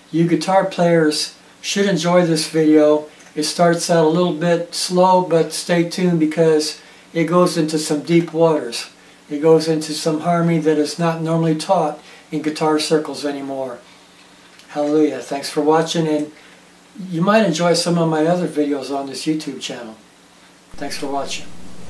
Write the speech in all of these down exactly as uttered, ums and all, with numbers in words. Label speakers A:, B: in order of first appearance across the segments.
A: You guitar players should enjoy this video. It starts out a little bit slow, but stay tuned because it goes into some deep waters. It goes into some harmony that is not normally taught in guitar circles anymore. Hallelujah. Thanks for watching, and you might enjoy some of my other videos on this YouTube channel. Thanks for watching.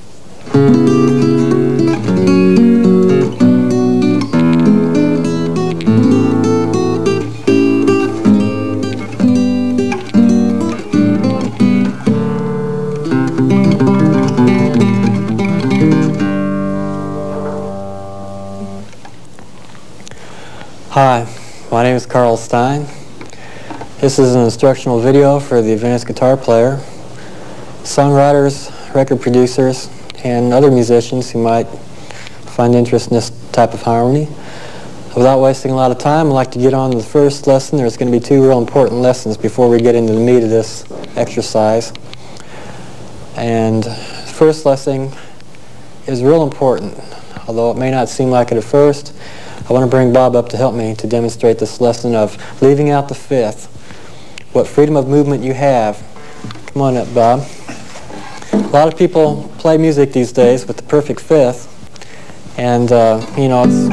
B: Hi, my name is Karl Stein. This is an instructional video for the advanced guitar player, songwriters, record producers, and other musicians who might find interest in this type of harmony. Without wasting a lot of time, I'd like to get on to the first lesson. There's going to be two real important lessons before we get into the meat of this exercise. And the first lesson is real important, although it may not seem like it at first. I want to bring Bob up to help me to demonstrate this lesson of leaving out the fifth. What freedom of movement you have. Come on up, Bob. A lot of people play music these days with the perfect fifth, and uh, you know, it's,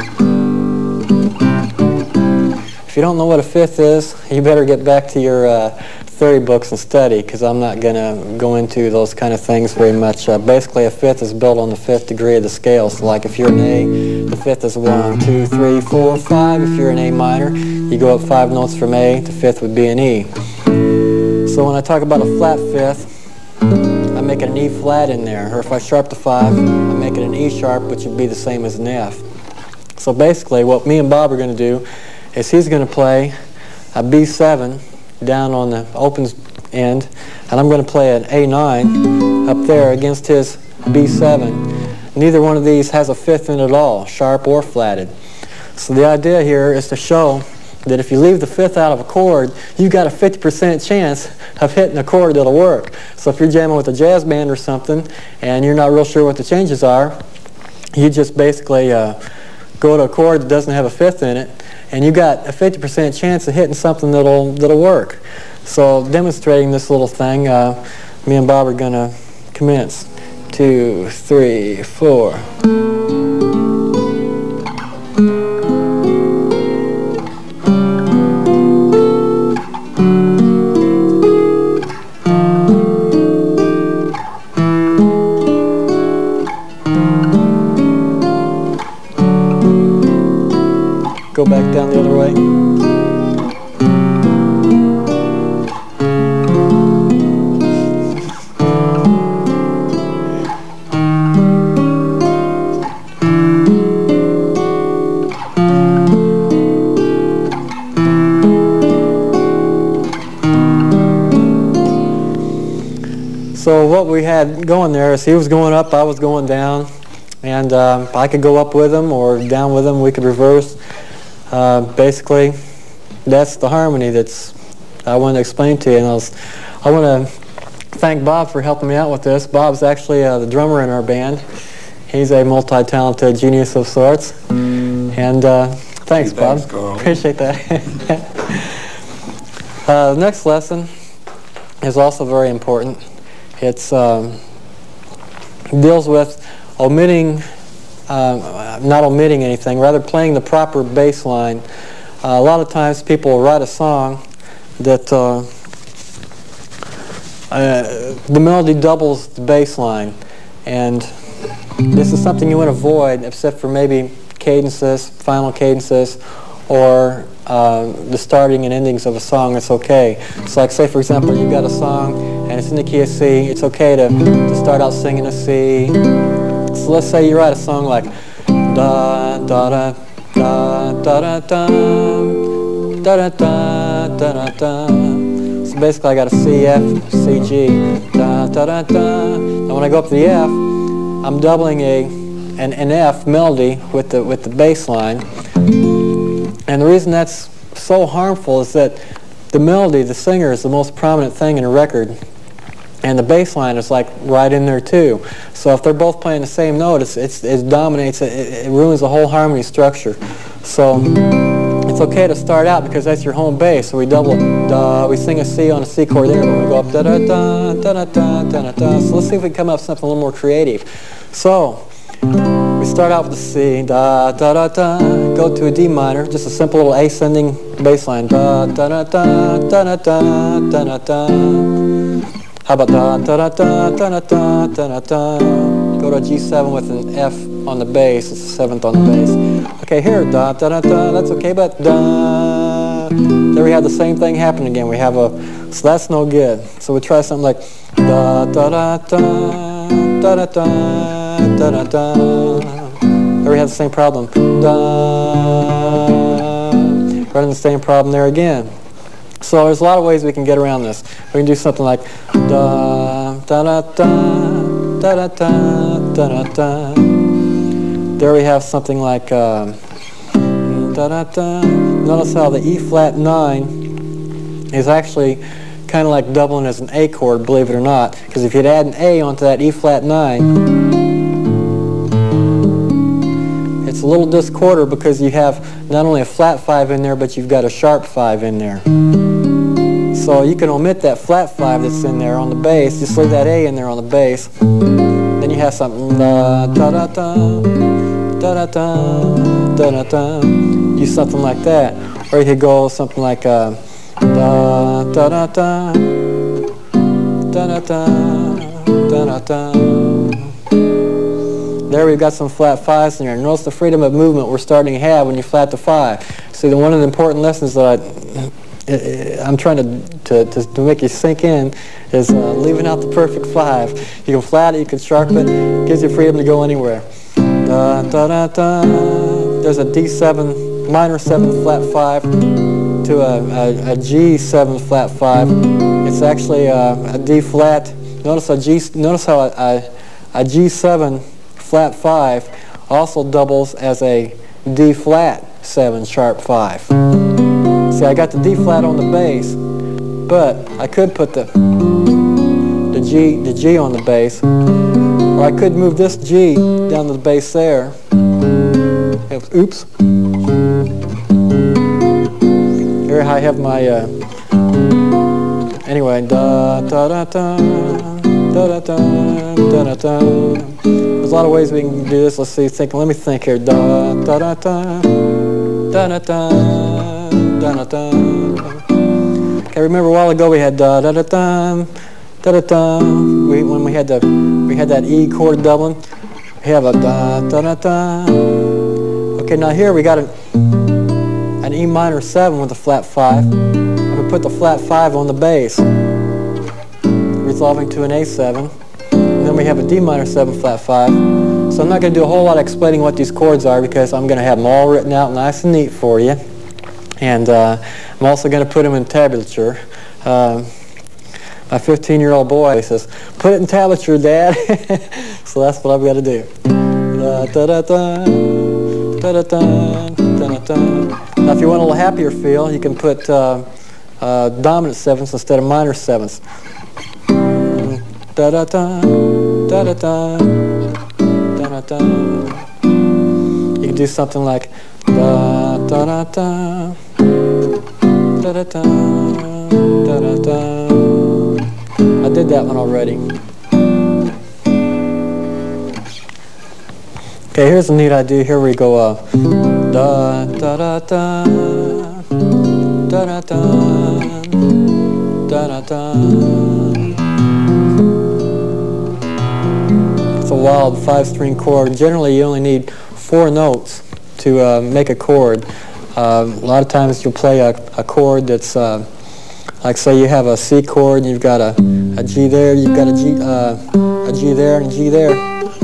B: if you don't know what a fifth is, you better get back to your uh, theory books and study, because I'm not going to go into those kind of things very much. Uh, basically, a fifth is built on the fifth degree of the scale. So like if you're an A, the fifth is one, two, three, four, five. If you're an A minor, you go up five notes from A, the fifth would be an E. So when I talk about a flat fifth, I make it an E flat in there. Or if I sharp the five, I make it an E sharp, which would be the same as an F. So basically, what me and Bob are going to do is he's going to play a B seven down on the open end, and I'm going to play an A nine up there against his B seven. Neither one of these has a fifth in it at all, sharp or flatted. So the idea here is to show that if you leave the fifth out of a chord, you've got a fifty percent chance of hitting a chord that'll work. So if you're jamming with a jazz band or something and you're not real sure what the changes are, you just basically uh, go to a chord that doesn't have a fifth in it, and you got a fifty percent chance of hitting something that'll that'll work. So demonstrating this little thing, uh, me and Bob are going to commence. Two, three, four. Go back down the other way. So what we had going there is he was going up, I was going down, and uh, I could go up with him or down with him. We could reverse. Uh, basically, that's the harmony that's I want to explain to you. And I, was, I want to thank Bob for helping me out with this. Bob's actually uh, the drummer in our band. He's a multi-talented genius of sorts. And uh, thanks, hey, Bob. Thanks, appreciate that. uh, the next lesson is also very important. It's um, deals with omitting. Uh, not omitting anything, rather playing the proper bass line. Uh, a lot of times people will write a song that uh, uh, the melody doubles the bass line, and this is something you want to avoid, except for maybe cadences, final cadences, or uh, the starting and endings of a song. It's okay. So like say for example you've got a song and it's in the key of C, it's okay to, to start out singing a C. So let's say you write a song like da da da da da da da da da da da da. So basically I got a C, F, C, G, da da da da. And when I go up to the F, I'm doubling a an, an F melody with the with the bass line. And the reason that's so harmful is that the melody, the singer, is the most prominent thing in a record. And the bass line is like right in there too. So if they're both playing the same note, it's, it's, it dominates, it, it ruins the whole harmony structure. So it's it's okay to start out because that's your home bass. So we double, da, we sing a C on a C chord there, but we go up da da da da da da da da. So let's see if we can come up with something a little more creative. So we start out with the C, da da da da, go to a D minor, just a simple little ascending bass line, da da da da da da da da da da. How about da da da da da da da da da? Go to a G seven with an F on the bass. It's the seventh on the bass. Okay, here da da da da. That's okay, but da. There we have the same thing happen again. We have a so that's no good. So we try something like da da da da da da da da da da. There we have the same problem. Da. Running the same problem there again. So there's a lot of ways we can get around this. We can do something like da da da da da da da da da. There we have something like uh, da da da. Notice how the E flat nine is actually kind of like doubling as an A chord, believe it or not. Because if you'd add an A onto that E flat nine, it's a little discorder because you have not only a flat five in there, but you've got a sharp five in there. So you can omit that flat five that's in there on the bass, just leave that A in there on the bass. Then you have something da da da da da da da da da da. Use something like that. Or you could go something like uh, da da da da da da da da da da. There we've got some flat fives in there. Notice the freedom of movement we're starting to have when you flat the five. See, the one of the important lessons that I I'm trying to, to, to, to make you sink in is uh, leaving out the perfect five. You can flat it, you can sharp it, it gives you freedom to go anywhere. Da, da, da, da. There's a D seven minor seven flat five to a, a, a G seven flat five. It's actually a, a D flat. Notice a G. Notice how a, a, a G seven flat five also doubles as a D flat seven sharp five. See, I got the D flat on the bass, but I could put the the G the G on the bass, or I could move this G down to the bass there. Oops. Here I have my uh, anyway. Da da da da da da da da da da. There's a lot of ways we can do this. Let's see. Think. Let me think here. Da da da da da da da. Da, da, da. Okay, remember a while ago we had da da da da da da da. We when we had the we had that E chord doubling. We have a da da da da. Okay, now here we got an an E minor seven with a flat five. And we put the flat five on the bass, resolving to an A seven. And then we have a D minor seven flat five. So I'm not going to do a whole lot of explaining what these chords are because I'm going to have them all written out nice and neat for you. And uh, I'm also going to put them in tablature. Uh, my fifteen-year-old boy says, "Put it in tablature, Dad." So that's what I've got to do. Da, da, da, da, da, da, da, da, da. Now, if you want a little happier feel, you can put uh, uh, dominant sevenths instead of minor sevenths. Da da da da da da da da da. You can do something like da da da da. Da, da, da, da, da, da. I did that one already. Okay, here's a neat idea. Here we go. Uh, da da da da da da da da da da. It's a wild five-string chord. Generally, you only need four notes to uh, make a chord. Uh, a lot of times you'll play a, a chord that's uh, like, say you have a C chord and you've got a, a G there, you've got a G, uh, a G there and a G there.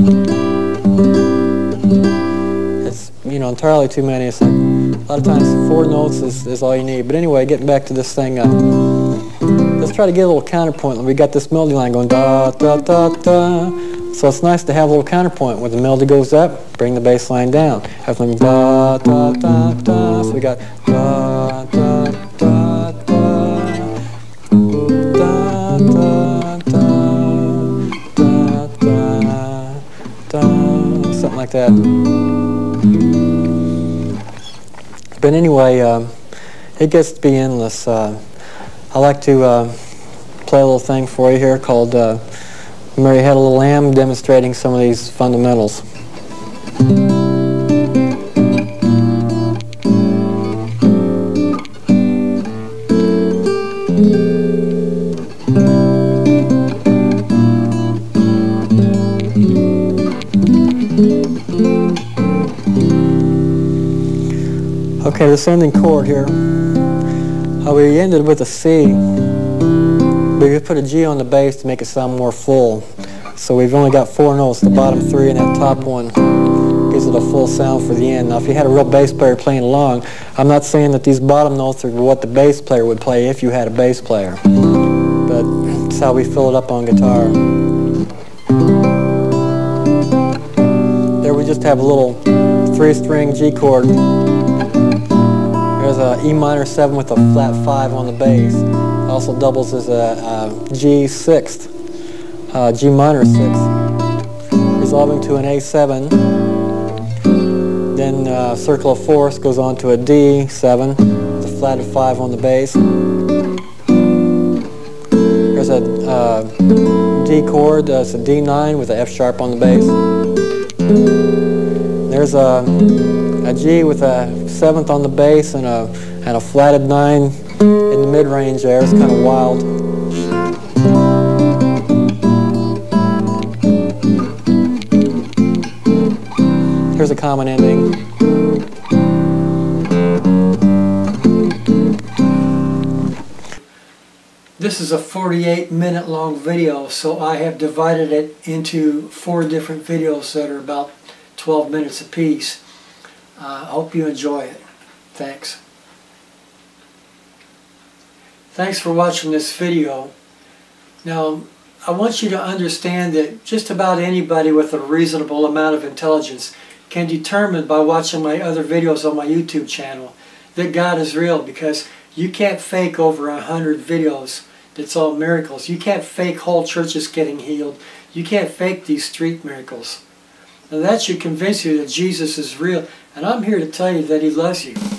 B: It's, you know, entirely too many. It's like, a lot of times four notes is, is all you need. But anyway, getting back to this thing, uh, let's try to get a little counterpoint. We got this melody line going da da da da. So it's nice to have a little counterpoint. When the melody goes up, bring the bass line down. Have them da da da da. So we got da da da da da da da da da, something like that. But anyway, um, it gets to be endless. Uh, I like to uh, play a little thing for you here called uh, Mary Had a Little Lamb, demonstrating some of these fundamentals. Okay, this ending chord here, uh, we ended with a C, but we put a G on the bass to make it sound more full. So we've only got four notes, the bottom three and that top one gives it a full sound for the end. Now if you had a real bass player playing along, I'm not saying that these bottom notes are what the bass player would play if you had a bass player, but it's how we fill it up on guitar. There we just have a little three-string G chord. There's a E minor seven with a flat five on the bass. It also doubles as a, a G sixth, uh, G minor sixth, resolving to an A seven. Then uh, circle of fourths goes on to a D seven with a flat of five on the bass. There's a uh, D chord, uh, it's a D nine with an F sharp on the bass. There's a, a G with a seventh on the bass and a and a flatted nine in the mid range there. It's kind of wild. Here's a common ending.
A: This is a forty-eight minute long video, so I have divided it into four different videos that are about twelve minutes apiece. I uh, hope you enjoy it. Thanks. Thanks for watching this video. Now, I want you to understand that just about anybody with a reasonable amount of intelligence can determine by watching my other videos on my YouTube channel that God is real, because you can't fake over a hundred videos that's all miracles. You can't fake whole churches getting healed. You can't fake these street miracles. Now that should convince you that Jesus is real, and I'm here to tell you that He loves you.